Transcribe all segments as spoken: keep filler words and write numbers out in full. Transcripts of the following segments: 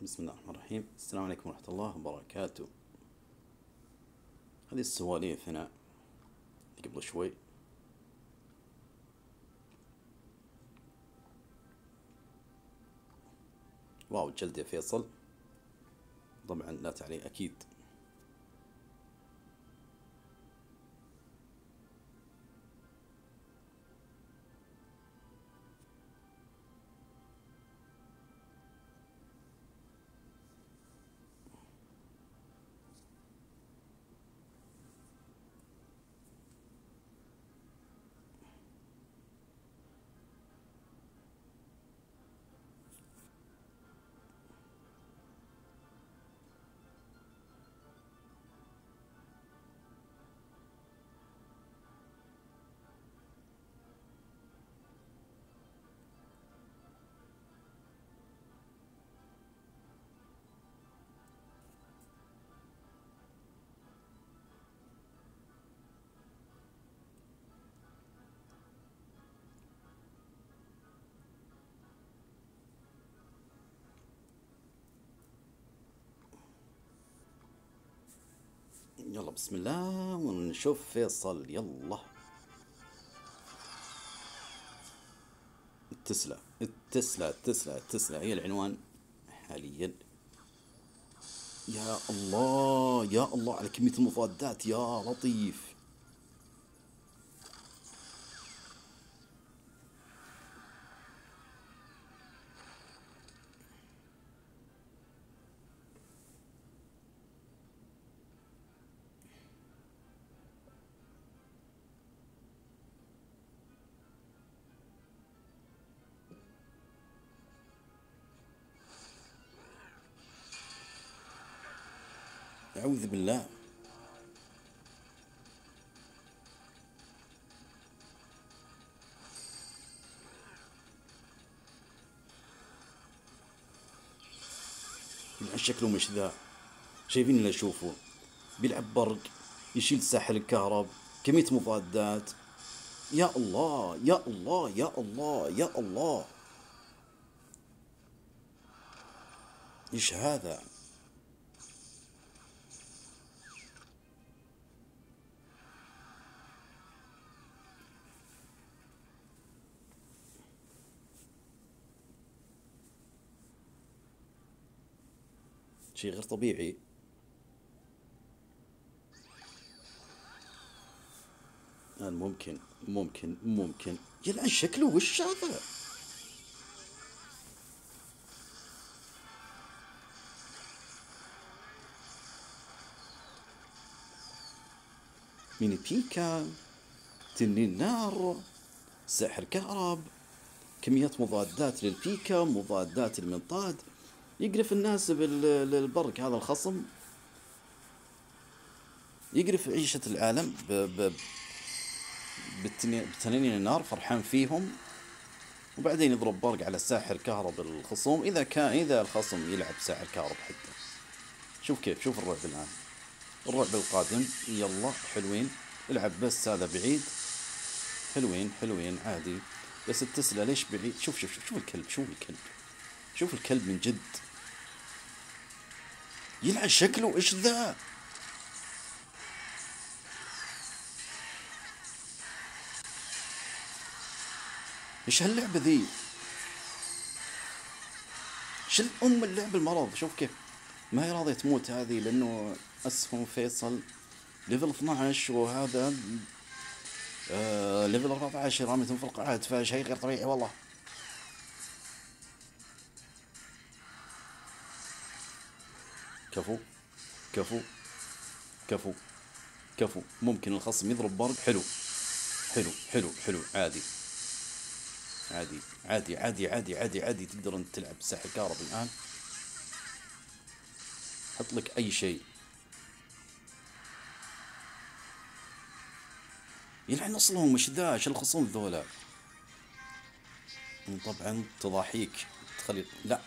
بسم الله الرحمن الرحيم. السلام عليكم ورحمة الله وبركاته. هذه السواليف هنا قبل شوي. واو الجلد يا فيصل. طبعا لا تعليق أكيد. يلا بسم الله ونشوف فيصل. يلا التسلا التسلا التسلا التسلا هي العنوان حاليا. يا الله يا الله على كمية المضادات يا لطيف. أعوذ بالله. شكله مش ذا. شايفين اللي أشوفه بيلعب برق، يشيل ساحر الكهرب، كمية مضادات. يا الله يا الله يا الله يا الله. ايش هذا؟ شيء غير طبيعي. الآن ممكن ممكن ممكن يلعن شكله. وش هذا؟ ميني بيكا، تنين نار، ساحر كهرب، كميات مضادات للبيكا، مضادات المنطاد، يقرف الناس بالبرق. هذا الخصم يقرف عيشة العالم ب... ب... بتنين النار، فرحان فيهم، وبعدين يضرب برق على ساحر كهرب الخصوم. إذا كان إذا الخصم يلعب ساحر كهرب حتى. شوف كيف، شوف الرعب الآن، الرعب القادم. يلا حلوين، العب بس هذا بعيد. حلوين حلوين عادي. بس التسلا ليش بعيد؟ شوف شوف شوف, شوف الكلب، شوف الكلب، شوف الكلب من جد. يلعن شكله. ايش ذا؟ ايش هاللعبة ذي؟ ايش الام اللعب المرض؟ شوف كيف ما هي راضية تموت هذه، لانه اسهم فيصل ليفل اثناعش، وهذا آه ليفل أربعة عشر رامية في القاعات، فشيء غير طبيعي والله. كفو كفو كفو كفو. ممكن الخصم يضرب برق. حلو حلو حلو حلو. عادي عادي عادي عادي عادي عادي عادي. تقدر انت تلعب ساحر كهرب الآن. حط لك أي شيء. يلعن أصلهم. وش ذا؟ ايش الخصوم ذولا؟ طبعا تضاحيك تخلي، لا،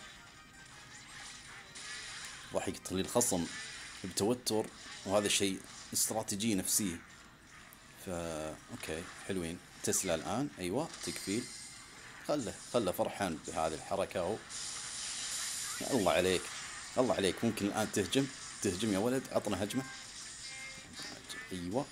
تضاحيك تخلي الخصم بتوتر، وهذا شيء استراتيجية نفسية. فا اوكي حلوين. تسلا الآن ايوه تكفيل. خله خله فرحان بهذه الحركة اهو. يا الله عليك. الله عليك، ممكن الآن تهجم. تهجم يا ولد، عطنا هجمة. أيوة.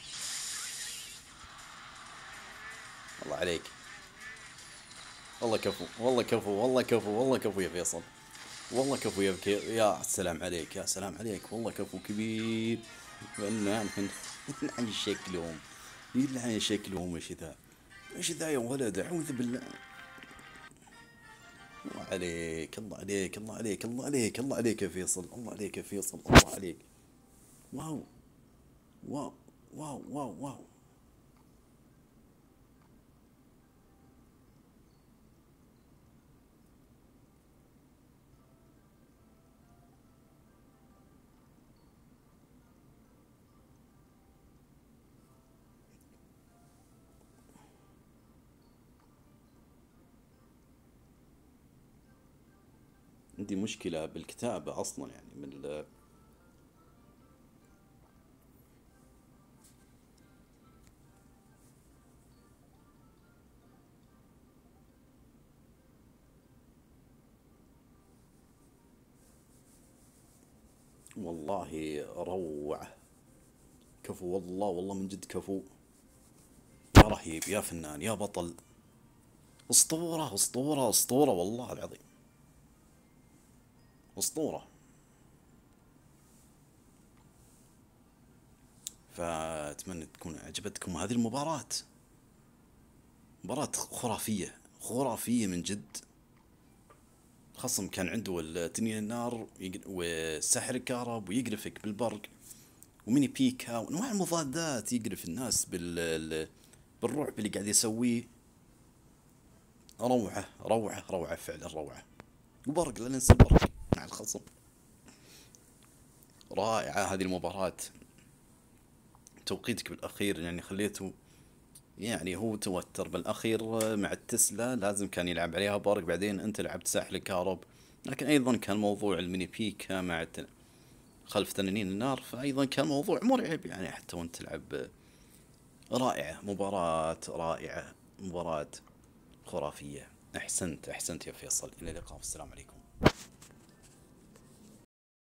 الله عليك. والله كفو، والله كفو، والله كفو، والله كفو يا فيصل. والله كفو يا بكي. يا سلام عليك، يا سلام عليك، والله كفو كبير. فنان فن. يلعن شكلهم، يلعن شكلهم. ايش ذا، ايش ذا يا ولد، اعوذ بالله. الله عليك، الله عليك، الله عليك، الله عليك، الله عليك يا فيصل، الله عليك يا فيصل، الله عليك. واو، واو، واو، واو، واو. عندي مشكلة بالكتابة أصلا، يعني من ال... والله روعة. كفو والله، والله من جد كفو. يا رهيب، يا فنان، يا بطل. أسطورة، أسطورة، أسطورة، والله العظيم. أسطورة. فأتمنى تكون عجبتكم هذه المباراة. مباراة خرافية، خرافية من جد. خصم كان عنده التنين النار يق- والسحر الكهرب، ويقرفك بالبرق، وميني بيكا، وانواع المضادات، يقرف الناس بال ال- بالرعب اللي قاعد يسويه. روعة، روعة، روعة، فعلا روعة. وبرق، لا ننسى البرق مع الخصم. رائعة هذه المباراة. توقيتك بالأخير يعني خليته، يعني هو توتر بالأخير مع التسلا، لازم كان يلعب عليها برق، بعدين أنت لعبت ساحل الكهرب. لكن أيضا كان موضوع الميني بيكا مع الت- خلف تنانين النار، فأيضا كان موضوع مرعب يعني حتى وأنت تلعب. رائعة، مباراة رائعة، مباراة خرافية. أحسنت، أحسنت يا فيصل. إلى اللقاء، والسلام عليكم.